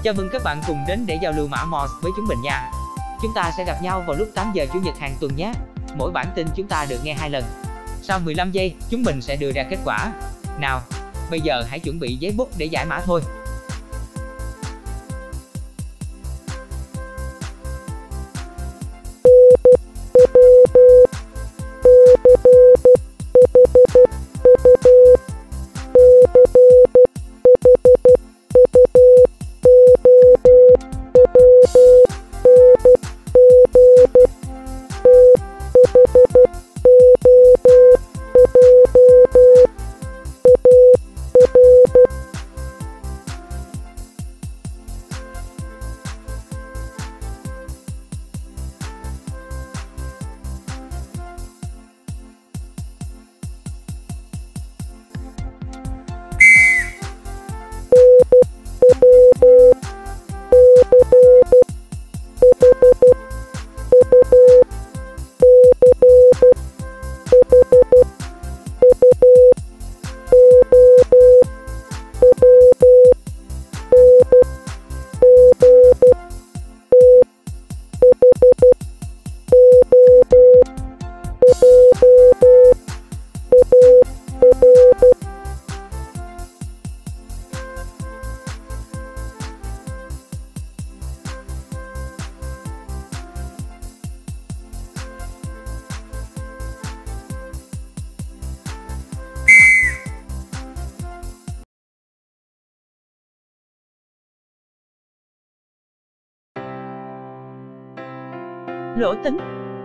Chào mừng các bạn cùng đến để giao lưu mã MOS với chúng mình nha. Chúng ta sẽ gặp nhau vào lúc 8 giờ Chủ nhật hàng tuần nhé. Mỗi bản tin chúng ta được nghe 2 lần. Sau 15 giây, chúng mình sẽ đưa ra kết quả. Nào, bây giờ hãy chuẩn bị giấy bút để giải mã thôi. Lỗ Tấn.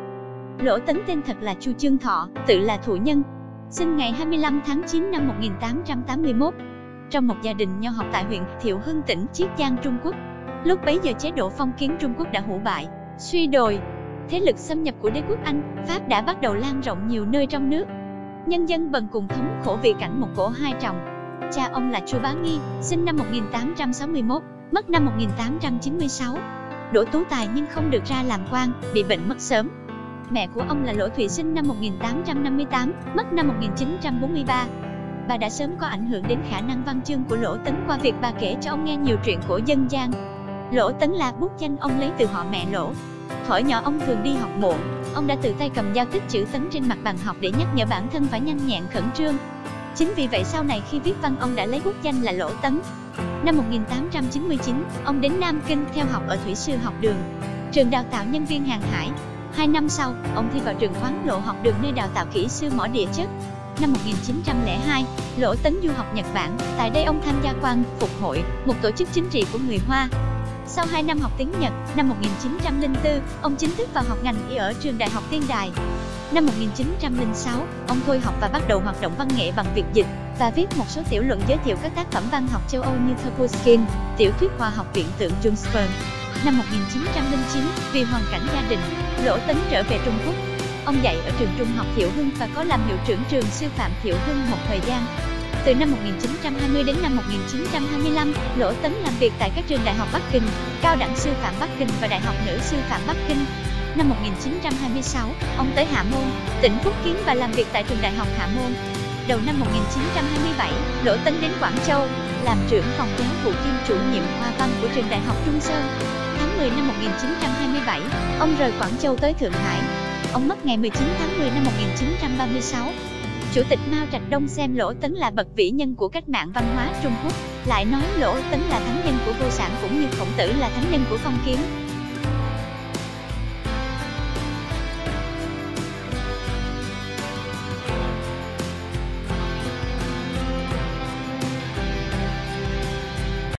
Lỗ Tấn tên thật là Chu Chương Thọ, tự là Thụ Nhân, sinh ngày 25 tháng 9 năm 1881, trong một gia đình nho học tại huyện Thiệu Hưng tỉnh Chiết Giang, Trung Quốc. Lúc bấy giờ chế độ phong kiến Trung Quốc đã hủ bại, suy đồi, thế lực xâm nhập của đế quốc Anh, Pháp đã bắt đầu lan rộng nhiều nơi trong nước. Nhân dân bần cùng thống khổ vì cảnh một cổ hai chồng. Cha ông là Chu Bá Nghi, sinh năm 1861, mất năm 1896. Đỗ tú tài nhưng không được ra làm quan, bị bệnh mất sớm. Mẹ của ông là Lỗ Thụy, sinh năm 1858, mất năm 1943. Bà đã sớm có ảnh hưởng đến khả năng văn chương của Lỗ Tấn qua việc bà kể cho ông nghe nhiều truyện cổ dân gian. Lỗ Tấn là bút danh ông lấy từ họ mẹ Lỗ. Thuở nhỏ ông thường đi học muộn, ông đã tự tay cầm dao tích chữ Tấn trên mặt bàn học để nhắc nhở bản thân phải nhanh nhẹn khẩn trương. Chính vì vậy sau này khi viết văn ông đã lấy bút danh là Lỗ Tấn. Năm 1899, ông đến Nam Kinh theo học ở Thủy Sư Học Đường, trường đào tạo nhân viên hàng hải. 2 năm sau, ông thi vào trường Khoáng Lộ Học Đường nơi đào tạo kỹ sư mỏ địa chất. Năm 1902, Lỗ Tấn du học Nhật Bản, tại đây ông tham gia Quang Phục Hội, một tổ chức chính trị của người Hoa. Sau 2 năm học tiếng Nhật, năm 1904, ông chính thức vào học ngành y ở trường Đại học Tiên Đài. Năm 1906, ông thôi học và bắt đầu hoạt động văn nghệ bằng việc dịch và viết một số tiểu luận giới thiệu các tác phẩm văn học châu Âu như thơ Pushkin, tiểu thuyết khoa học viễn tưởng Junspern. Năm 1909, vì hoàn cảnh gia đình, Lỗ Tấn trở về Trung Quốc. Ông dạy ở trường Trung học Thiệu Hưng và có làm hiệu trưởng trường sư phạm Thiệu Hưng một thời gian. Từ năm 1920 đến năm 1925, Lỗ Tấn làm việc tại các trường Đại học Bắc Kinh, Cao đẳng Sư phạm Bắc Kinh và Đại học Nữ Sư phạm Bắc Kinh. Năm 1926, ông tới Hạ Môn, tỉnh Phúc Kiến và làm việc tại trường Đại học Hạ Môn. Đầu năm 1927, Lỗ Tấn đến Quảng Châu, làm trưởng phòng giáo vụ kiêm chủ nhiệm khoa văn của trường Đại học Trung Sơn. Tháng 10 năm 1927, ông rời Quảng Châu tới Thượng Hải. Ông mất ngày 19 tháng 10 năm 1936. Chủ tịch Mao Trạch Đông xem Lỗ Tấn là bậc vĩ nhân của cách mạng văn hóa Trung Quốc, lại nói Lỗ Tấn là thánh nhân của vô sản cũng như Khổng Tử là thánh nhân của phong kiến.